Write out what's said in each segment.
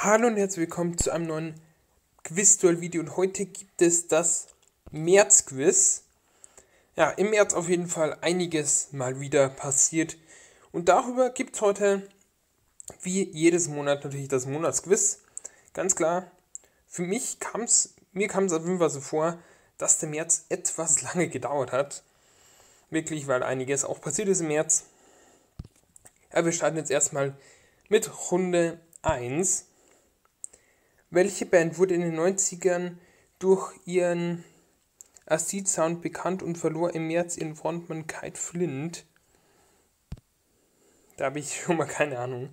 Hallo und herzlich willkommen zu einem neuen Quiz-Duell-Video und heute gibt es das März-Quiz. Ja, im März auf jeden Fall einiges mal wieder passiert und darüber gibt es heute wie jedes Monat natürlich das Monatsquiz. Ganz klar, mir kam es auf jeden Fall so vor, dass der März etwas lange gedauert hat. Wirklich, weil einiges auch passiert ist im März. Ja, wir starten jetzt erstmal mit Runde 1. Welche Band wurde in den 90ern durch ihren Acid-Sound bekannt und verlor im März ihren Frontmann Kite Flint? Da habe ich schon mal keine Ahnung.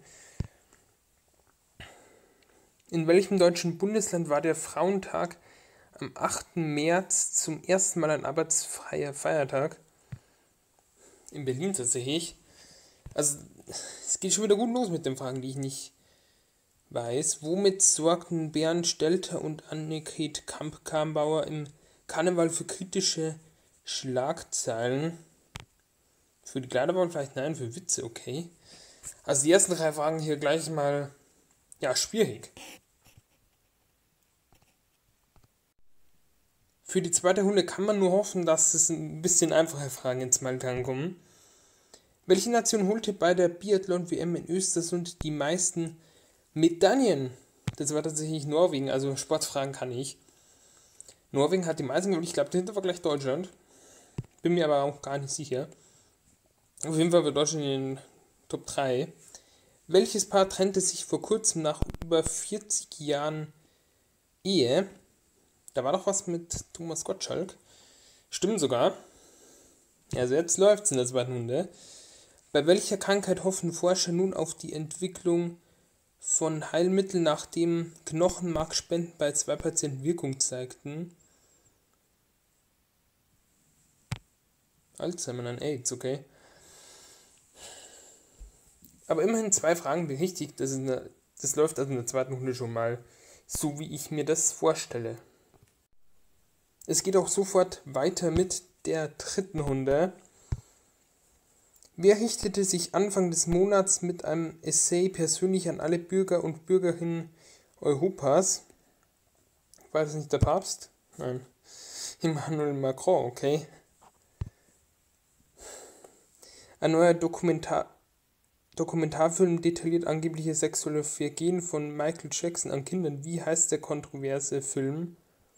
In welchem deutschen Bundesland war der Frauentag am 8. März zum ersten Mal ein arbeitsfreier Feiertag? In Berlin tatsächlich. Also, es geht schon wieder gut los mit den Fragen, die ich nicht weiß. Womit sorgten Bernd Stelter und Annegret Kamp-Karrenbauer im Karneval für kritische Schlagzeilen? Für die Kleiderbauer vielleicht nein, für Witze, okay. Also die ersten 3 Fragen hier gleich mal, ja, schwierig. Für die zweite Runde kann man nur hoffen, dass es ein bisschen einfache Fragen ins Mal kommen. Welche Nation holte bei der Biathlon-WM in Östersund die meisten Medaillen? Das war tatsächlich Norwegen, also Sportfragen kann ich. Norwegen hat die meisten, ich glaube, dahinter war gleich Deutschland. Bin mir aber auch gar nicht sicher. Auf jeden Fall war Deutschland in den Top 3. Welches Paar trennte sich vor kurzem nach über 40 Jahren Ehe? Da war doch was mit Thomas Gottschalk. Stimmt sogar. Also jetzt läuft es in der zweiten Runde. Bei welcher Krankheit hoffen Forscher nun auf die Entwicklung von Heilmitteln, nachdem Knochenmarkspenden bei 2 Patienten Wirkung zeigten? Alzheimer und AIDS, okay. Aber immerhin 2 Fragen berichtigt. Das läuft also in der zweiten Runde schon mal so, wie ich mir das vorstelle. Es geht auch sofort weiter mit der dritten Runde. Wer richtete sich Anfang des Monats mit einem Essay persönlich an alle Bürger und Bürgerinnen Europas? War das nicht der Papst? Nein. Emmanuel Macron, okay. Ein neuer Dokumentarfilm detailliert angebliche sexuelle Vergehen von Michael Jackson an Kindern. Wie heißt der kontroverse Film?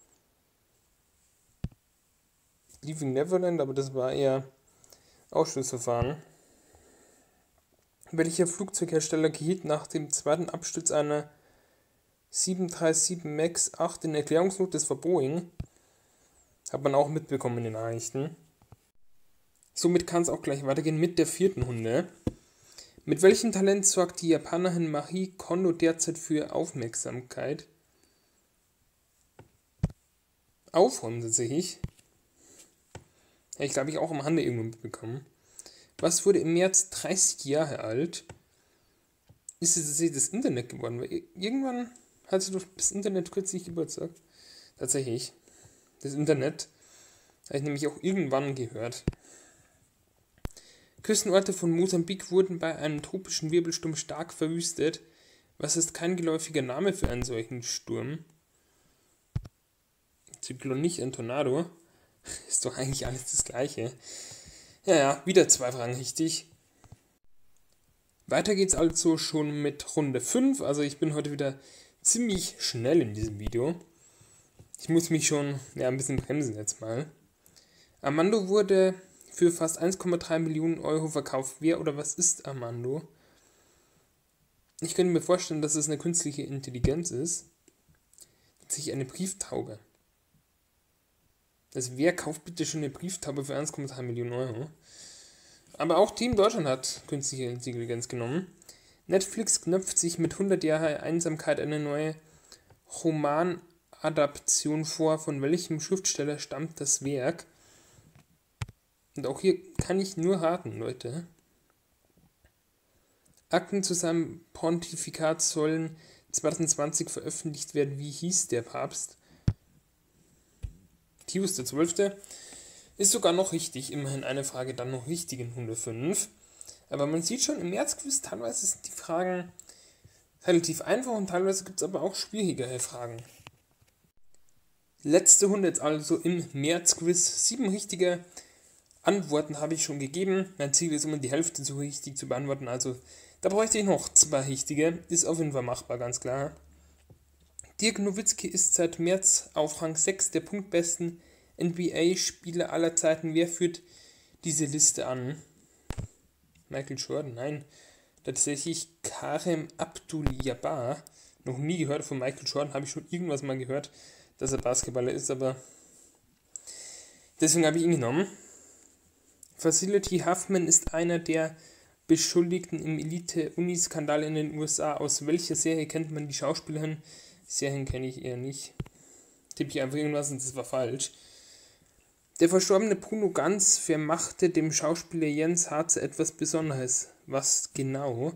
Leaving Neverland, aber das war eher Ausschlussverfahren. Welcher Flugzeughersteller geriet nach dem zweiten Absturz einer 737 MAX 8 in Erklärungsnot? Das war Boeing. Hat man auch mitbekommen in den Nachrichten. Somit kann es auch gleich weitergehen mit der vierten Runde. Mit welchem Talent sorgt die Japanerin Marie Kondo derzeit für Aufmerksamkeit? Aufräumen tatsächlich. Ja, ich glaube, ich auch am Handel irgendwo mitbekommen. Was wurde im März 30 Jahre alt? Ist es das Internet geworden? Weil irgendwann hat sie doch das Internet kürzlich Geburtstag. Tatsächlich. Das Internet habe ich nämlich auch irgendwann gehört. Küstenorte von Mosambik wurden bei einem tropischen Wirbelsturm stark verwüstet. Was ist kein geläufiger Name für einen solchen Sturm? Zyklon nicht, ein Tornado. Ist doch eigentlich alles das Gleiche. Ja, wieder 2 Fragen richtig. Weiter geht's also schon mit Runde 5. Also ich bin heute wieder ziemlich schnell in diesem Video. Ich muss mich schon ein bisschen bremsen jetzt mal. Armando wurde für fast 1,3 Millionen Euro verkauft. Wer oder was ist Armando? Ich könnte mir vorstellen, dass es eine künstliche Intelligenz ist. Tatsächlich eine Brieftaube. Also wer kauft bitte schon eine Brieftaube für 1,3 Millionen Euro? Aber auch Team Deutschland hat künstliche Intelligenz genommen. Netflix knöpft sich mit 100 Jahre Einsamkeit eine neue Romanadaption vor. Von welchem Schriftsteller stammt das Werk? Und auch hier kann ich nur raten, Leute. Akten zu seinem Pontifikat sollen 2020 veröffentlicht werden. Wie hieß der Papst? Pius XII. Ist sogar noch richtig. Immerhin eine Frage dann noch richtig in Runde 5. Aber man sieht schon, im Märzquiz teilweise sind die Fragen relativ einfach und teilweise gibt es aber auch schwierigere Fragen. Letzte Runde jetzt also im März-Quiz. 7 richtige Antworten habe ich schon gegeben. Mein Ziel ist immer die Hälfte so richtig zu beantworten, also da bräuchte ich noch 2 richtige. Ist auf jeden Fall machbar, ganz klar. Dirk Nowitzki ist seit März auf Rang 6 der punktbesten NBA-Spieler aller Zeiten. Wer führt diese Liste an? Michael Jordan? Nein. Tatsächlich Kareem Abdul-Jabbar. Noch nie gehört von Michael Jordan, habe ich schon irgendwas mal gehört, dass er Basketballer ist, aber deswegen habe ich ihn genommen. Facility Huffman ist einer der Beschuldigten im Elite-Uni-Skandal in den USA. Aus welcher Serie kennt man die Schauspielerin? Serien kenne ich eher nicht. Tippe ich einfach irgendwas und das war falsch. Der verstorbene Bruno Ganz vermachte dem Schauspieler Jens Harze etwas Besonderes. Was genau?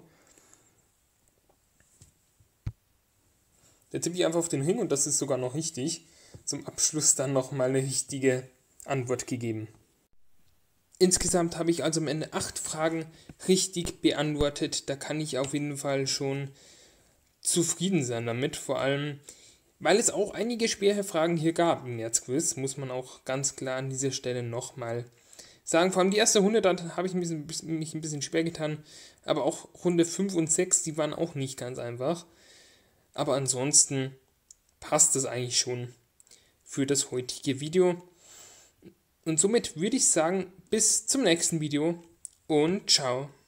Da tippe ich einfach auf den Ring und das ist sogar noch richtig. Zum Abschluss dann nochmal eine richtige Antwort gegeben. Insgesamt habe ich also am Ende 8 Fragen richtig beantwortet. Da kann ich auf jeden Fall schon zufrieden sein damit. Vor allem, weil es auch einige schwere Fragen hier gab im Märzquiz, muss man auch ganz klar an dieser Stelle nochmal sagen. Vor allem die erste Runde, da habe ich mich ein bisschen schwer getan. Aber auch Runde 5 und 6, die waren auch nicht ganz einfach. Aber ansonsten passt es eigentlich schon für das heutige Video. Und somit würde ich sagen, bis zum nächsten Video und ciao.